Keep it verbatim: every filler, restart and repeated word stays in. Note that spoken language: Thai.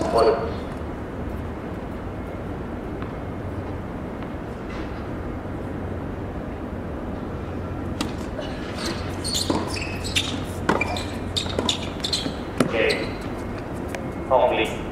คน โอเคห้องลิฟต์